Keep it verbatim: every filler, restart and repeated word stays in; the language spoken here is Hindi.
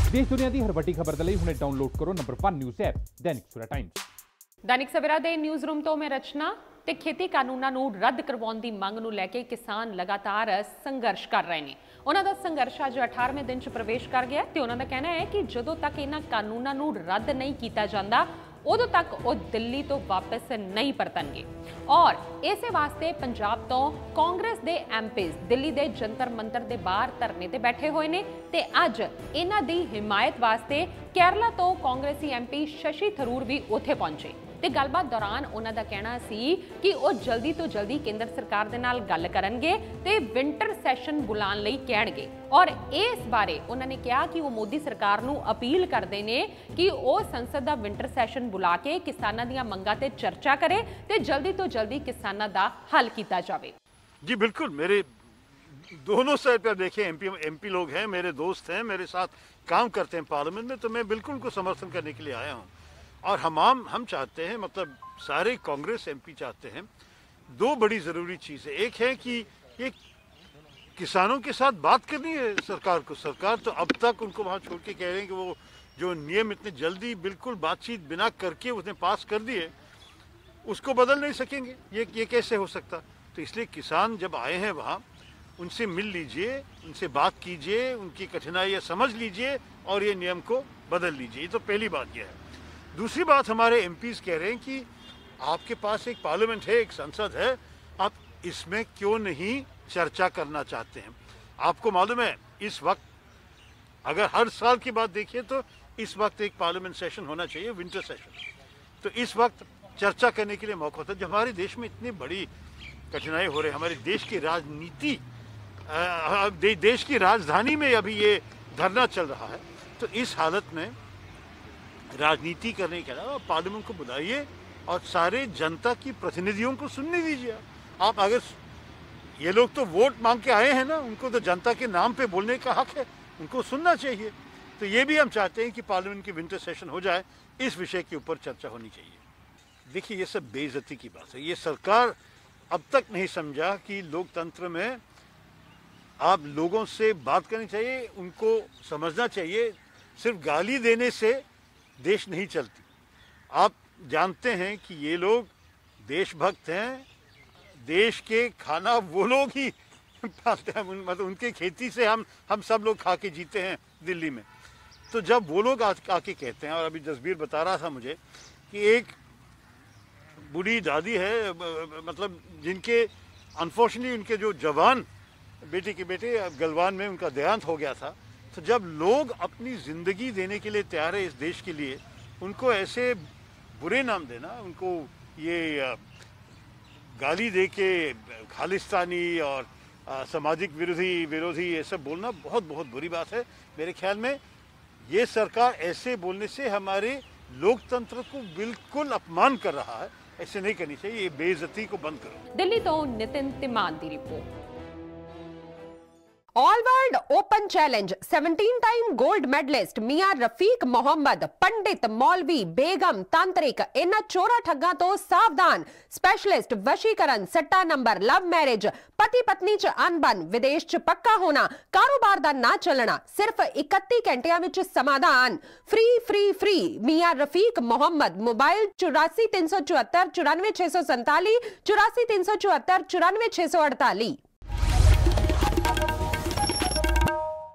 देश दुनिया की हर वड्डी खबर के लिए हुणे डाउनलोड करो number one news app Dainik Savera times. Dainik Savera दे न्यूज़ रूम तो मैं रचना ते खेती कानूनां नूं रद्द करवाउण दी मंग नूं लैके किसान लगातार संघर्ष कर रहे हैं। उन्हां दा संघर्ष अज अठारहवें दिन च प्रवेश कर गया ते उन्हां दा कहना है कि जदों तक इन्हां कानूनां नूं रद्द नहीं कीता जांदा उदों तक वो दिल्ली तो वापस नहीं परतणगे। और इसे वास्ते पंजाब तो कांग्रेस दे एमपीज़ दिल्ली दे जंतर मंतर दे बाहर धरने ते बैठे हुए ने ते अज इन्हां दी हिमायत वास्ते केरला तो कांग्रेसी एमपी शशि थरूर भी उत्थे पहुंचे ते गलबात दौरान उन्हां दा कहना सी कि वो जल्दी तो जल्दी केंद्र सरकार दे नाल गल करनगे ते विंटर सैशन बुलाउण लई कहणगे। और इस बारे उन्होंने कहा कि वो मोदी सरकार नूं अपील करते हैं कि वो संसद दा विंटर सैशन बुला के किसानां दीआं मंगां ते चर्चा करे ते जल्दी तो जल्दी किसानां दा हल किया जाए। जी बिल्कुल, मेरे दोनों साइड पर देखें एमपी एमपी लोग हैं, मेरे दोस्त हैं, मेरे साथ काम करते हैं पार्लियामेंट में, तो मैं बिल्कुल उनको समर्थन करने के लिए आया हूँ। और हम हम चाहते हैं, मतलब सारे कांग्रेस एमपी चाहते हैं, दो बड़ी ज़रूरी चीज़ें। एक है कि ये किसानों के साथ बात करनी है सरकार को। सरकार तो अब तक उनको वहाँ छोड़ के कह रहे हैं कि वो जो नियम इतने जल्दी बिल्कुल बातचीत बिना करके उसने पास कर दिए, उसको बदल नहीं सकेंगे। ये ये कैसे हो सकता? तो इसलिए किसान जब आए हैं वहाँ, उनसे मिल लीजिए, उनसे बात कीजिए, उनकी कठिनाइयाँ समझ लीजिए और ये नियम को बदल लीजिए। ये तो पहली बात यह है। दूसरी बात, हमारे एमपीज़ कह रहे हैं कि आपके पास एक पार्लियामेंट है, एक संसद है, आप इसमें क्यों नहीं चर्चा करना चाहते हैं? आपको मालूम है इस वक्त अगर हर साल की बात देखिए तो इस वक्त एक पार्लियामेंट सेशन होना चाहिए, विंटर सेशन। तो इस वक्त चर्चा करने के लिए मौका होता है। जब हमारे देश में इतनी बड़ी कठिनाई हो रही है, हमारे देश की राजनीति दे, देश की राजधानी में अभी ये धरना चल रहा है, तो इस हालत में राजनीति करने के अलावा पार्लियामेंट को बुलाइए और सारे जनता की प्रतिनिधियों को सुनने दीजिए। आप अगर ये लोग तो वोट मांग के आए हैं ना, उनको तो जनता के नाम पे बोलने का हक है, उनको सुनना चाहिए। तो ये भी हम चाहते हैं कि पार्लियामेंट की विंटर सेशन हो जाए, इस विषय के ऊपर चर्चा होनी चाहिए। देखिए, ये सब बेइज्जती की बात है। ये सरकार अब तक नहीं समझा कि लोकतंत्र में आप लोगों से बात करनी चाहिए, उनको समझना चाहिए। सिर्फ गाली देने से देश नहीं चलती। आप जानते हैं कि ये लोग देशभक्त हैं, देश के खाना वो लोग ही पालते हैं, मतलब उनके खेती से हम हम सब लोग खा के जीते हैं दिल्ली में। तो जब वो लोग आके कहते हैं, और अभी जसबीर बता रहा था मुझे कि एक बूढ़ी दादी है, मतलब जिनके अनफॉर्चुनेटली उनके जो जवान बेटे के बेटे गलवान में उनका देहांत हो गया था। तो जब लोग अपनी ज़िंदगी देने के लिए तैयार है इस देश के लिए, उनको ऐसे बुरे नाम देना, उनको ये गाली दे के खालिस्तानी और आ, सामाजिक विरोधी विरोधी ये सब बोलना बहुत बहुत बुरी बात है। मेरे ख्याल में ये सरकार ऐसे बोलने से हमारे लोकतंत्र को बिल्कुल अपमान कर रहा है। ऐसे नहीं करनी चाहिए, ये बेइज्जती को बंद करो। दिल्ली तो नितिन तिमान की रिपोर्ट। ऑल वर्ल्ड ओपन चैलेंज सत्रह टाइम गोल्ड मेडलिस्ट मियां रफीक मोहम्मद, पंडित, मौलवी, बेगम, तांत्रिक, इन्हां चोरा ठग्गां तो सावधान। स्पेशलिस्ट वशीकरण, सट्टा नंबर, लव मैरिज, पति पत्नी च अनबन, विदेश च पक्का होना, कारोबार दा ना चलना, सिर्फ इकत्ती घंटियां विच समाधान। फ्री फ्री फ्री मियां रफीक मोहम्मद। मोबाइल चौरासी तीन सौ चौहत्तर चौरानवे छह सौ संताली, चौरासी तीन सौ चौहत्तर चौरानवे छह सौ अड़ताली।